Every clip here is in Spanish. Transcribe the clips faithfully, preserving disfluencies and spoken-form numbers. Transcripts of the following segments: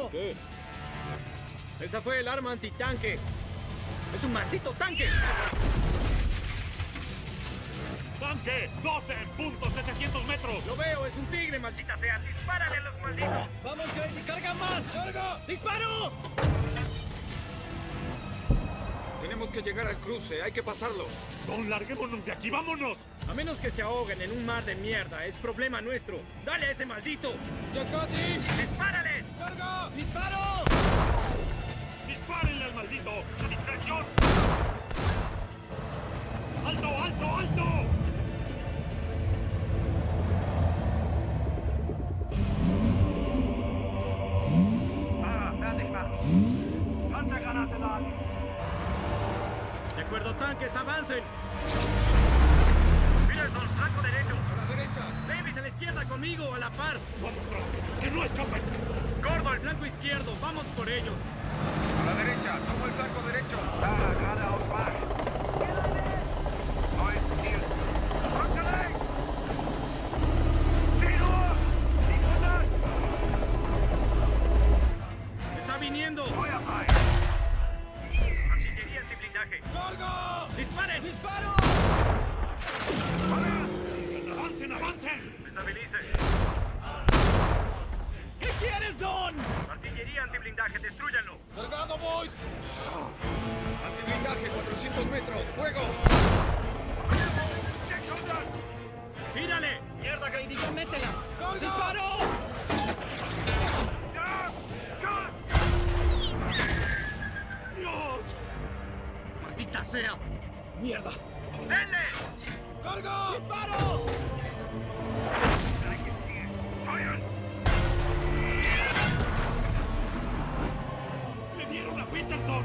¿Qué? Esa fue el arma antitanque. ¡Es un maldito tanque! ¡Tanque! ¡doce punto setecientos metros! ¡Lo veo! ¡Es un tigre, maldita sea! ¡Dispárale a los malditos! ¡Vamos, Grady! ¡Carga más! ¡Carga! ¡Disparo! Tenemos que llegar al cruce. Hay que pasarlos. ¡Don, larguémonos de aquí! ¡Vámonos! A menos que se ahoguen en un mar de mierda. Es problema nuestro. ¡Dale a ese maldito! ¡Ya casi! ¡Dispárale! ¡Carga! ¡Disparo! ¡Dispárenle al maldito! ¡La distracción! ¡Alto, alto, alto! Ah, fertig machen. Panzergranate laden. De acuerdo, tanques, avancen. Peterson, flanco derecho. A la derecha. Davis a la izquierda conmigo, a la par. ¡Vamos tras ellos! ¡Que no escapen! Gordo, el flanco izquierdo. Vamos por ellos. A la derecha, tomo el flanco derecho. Da, geradeaus Marsch. Neues Ziel. Rückgelegt! zehn Uhr! siebenhundert! ¡Está viniendo! Feuer frei! Artillería antiblindaje. ¡Carga! ¡Disparen! ¡Disparo! ¡Sigan! ¡Avancen, avancen! Estabilice. ¿Qué quieres, Don? Artillería antiblindaje, destrúyanlo. ¡Cargado voy! Antiblindaje, cuatrocientos metros. ¡Fuego! sechshundert! ¡Tírale! ¡Mierda, Grady! ¡Ya métela! ¡Carga! ¡Disparo! Ja! Ja! ¡Dios! ¡Maldita sea! ¡Mierda! Denle! ¡Carga! ¡Disparo! Feuern! ¡Le dieron a Peterson!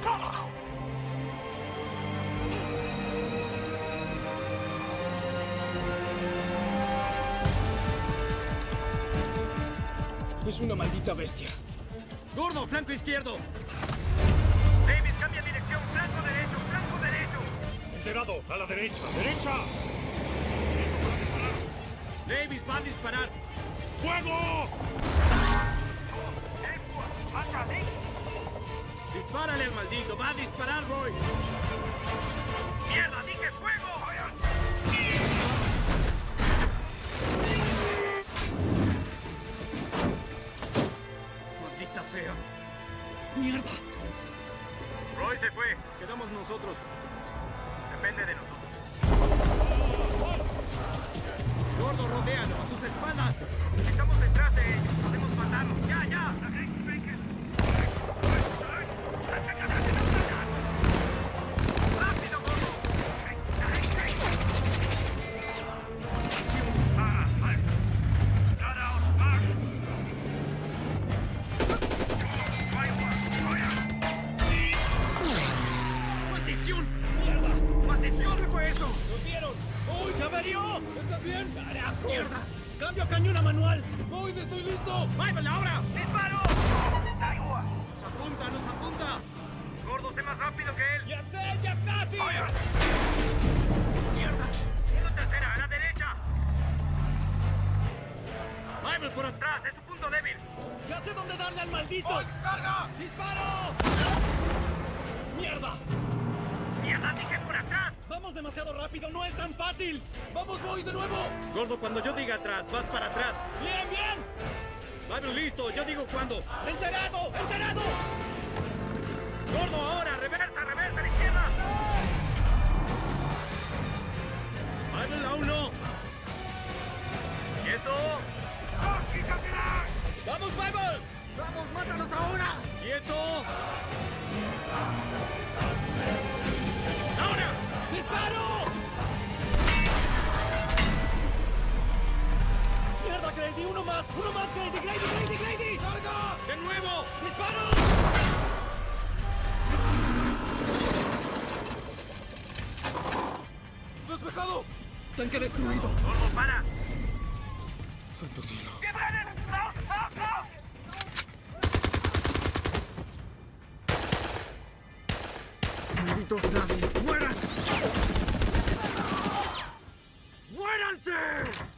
Es una maldita bestia. ¡Gordo, flanco izquierdo! Davis, cambia dirección. Flanco derecho, flanco derecho. ¡Enterado! ¡A la derecha! ¡Derecha! Davis va a disparar. ¡Fuego! elf Uhr. Panzer links. ¡Dispárale al maldito! ¡Va a disparar, Roy! Mierda, dije fuego. Feuern! ¡Maldita sea! ¡Mierda! Roy se fue. Quedamos nosotros. Depende de nosotros. Gordo, rodéalo a sus espaldas. Estamos detrás de ellos. Podemos matarlos. ¡Ya, ya! ¡Rápido, gordo! Ah, halt! Geradeaus Marsch! zwei Uhr! Feuer! ¡Maldición! ¡Mierda! ¡Maldición! ¿Qué fue eso? ¿Los vieron? ¡Uy, se averió! ¿Estás bien? ¡Carajo! ¡Mierda! ¡Cambio a cañón a manual! ¡Voy, estoy listo! ¡Váyale ahora! ¡Disparo! drei Uhr! ¡Nos apunta, nos apunta! Gordo, sé más rápido que él. ¡Ya sé, ya casi! ¡Feuer! ¡Mierda! Uno tercera, a la derecha. ¡Bible por atrás! Atrás, es su punto débil. ¡Ya sé dónde darle al maldito! ¡Carga! ¡Disparo! ¡Mierda! ¡Mierda, dije por atrás! ¡Vamos demasiado rápido! ¡No es tan fácil! ¡Vamos, voy de nuevo! Gordo, cuando yo diga atrás, vas para atrás. ¡Bien, bien! Bible, listo. Yo digo cuándo. ¡Enterado! ¡Enterado! Gordo, ahora. Reversa. ¡Reversa, reversa a la izquierda! Bible, aún no. ¡Quieto! ¡Oh, quítatela! ¡Vamos, Bible! ¡Vamos, mátalos ahora! ¡Quieto! ¡Ahora! ¡Disparo! ¡Mierda, Grady! ¡Uno más! ¡Uno más, Grady! ¡Grady, Grady, Grady! ¡Carga! ¡De nuevo! ¡Disparo! ¡Despejado! ¡Tanque destruido! ¡Gordo, para! ¡Santo cielo! ¡Que brennen! ¡Raus, raus, raus! ¡Malditos nazis! ¡Mueran! ¡Muéranse!